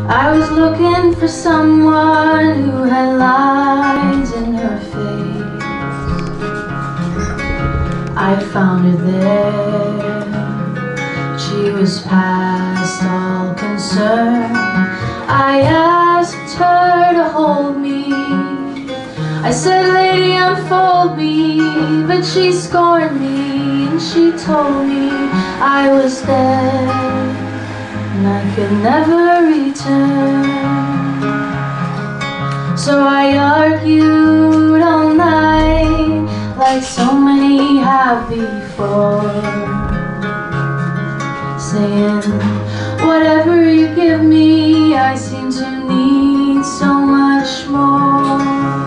I was looking for someone who had lines in her face. I found her there. She was past all concern. I asked her to hold me. I said, "Lady, unfold me," but she scorned me and she told me I was dead and I could never return. So I argued all night like so many have before, saying, whatever you give me, I seem to need so much more.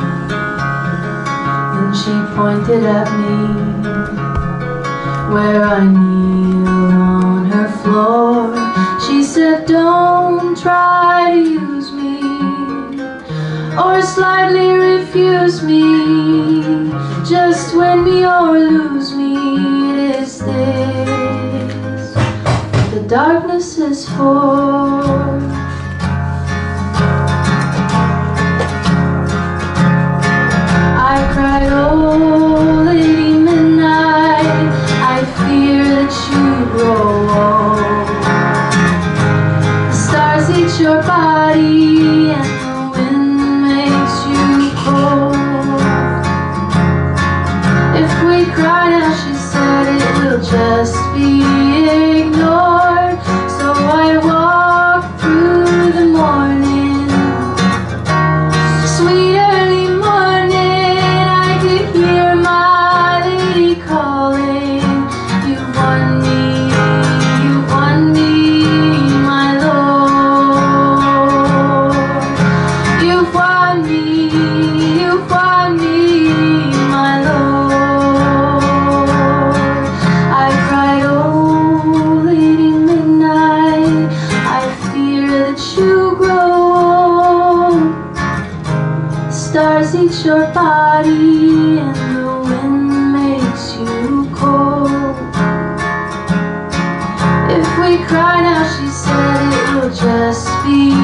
Then she pointed at me where I kneel on her floor. She said, don't try to use me or slightly refuse me. Just win me or lose me. It is this what the darkness is for. I cried, oh Lady Midnight, I fear that you grow old. The stars eat your body and the wind makes you cold. If we cry now, she said, it will just be ignored. So I walked through the morning, sweet early morning. I could hear my lady calling, you won me, my lord. You've won me, my lord. I cried, oh Lady Midnight, I fear that you grow old. Stars eat your body and the wind makes you cold. If we cry now, she said, it will just be